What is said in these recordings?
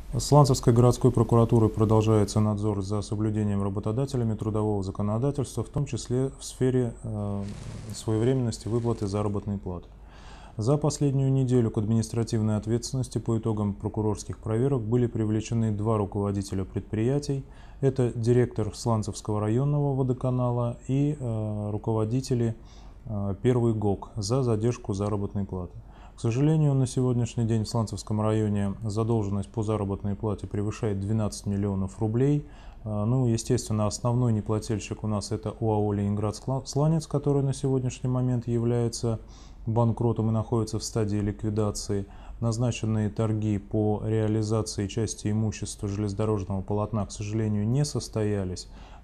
Сланцевской городской прокуратурой продолжается надзор за соблюдением работодателями трудового законодательства, в том числе в сфере своевременности выплаты заработной платы. За последнюю неделю к административной ответственности по итогам прокурорских проверок были привлечены два руководителя предприятий. Это директор Сланцевского районного водоканала и руководители Первый ГОК за задержку заработной платы. К сожалению, на сегодняшний день в Сланцевском районе задолженность по заработной плате превышает 12 миллионов рублей. Ну, естественно, основной неплательщик у нас это ОАО «Ленинград-Сланец», который на сегодняшний момент является банкротом и находится в стадии ликвидации. Назначенные торги по реализации части имущества железнодорожного полотна, к сожалению, не состоялись.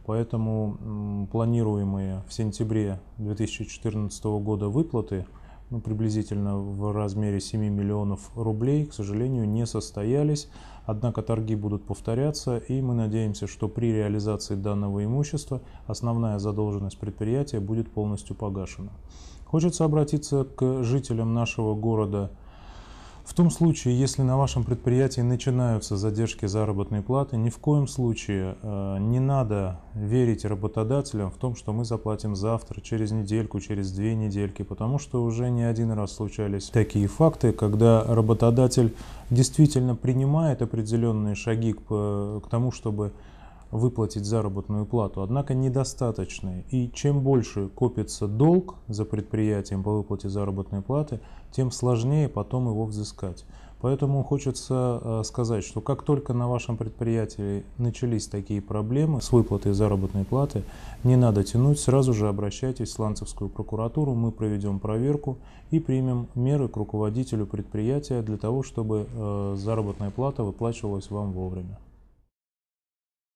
Поэтому планируемые в сентябре 2014 года выплаты, приблизительно в размере 7 миллионов рублей, к сожалению, не состоялись. Однако торги будут повторяться, и мы надеемся, что при реализации данного имущества основная задолженность предприятия будет полностью погашена. Хочется обратиться к жителям нашего города. В том случае, если на вашем предприятии начинаются задержки заработной платы, ни в коем случае не надо верить работодателям в том, что мы заплатим завтра, через недельку, через 2 недельки, потому что уже не один раз случались такие факты, когда работодатель действительно принимает определенные шаги к тому, чтобы выплатить заработную плату, однако недостаточные. И чем больше копится долг за предприятием по выплате заработной платы, тем сложнее потом его взыскать. Поэтому хочется сказать, что как только на вашем предприятии начались такие проблемы с выплатой заработной платы, не надо тянуть, сразу же обращайтесь в Сланцевскую прокуратуру, мы проведем проверку и примем меры к руководителю предприятия для того, чтобы заработная плата выплачивалась вам вовремя.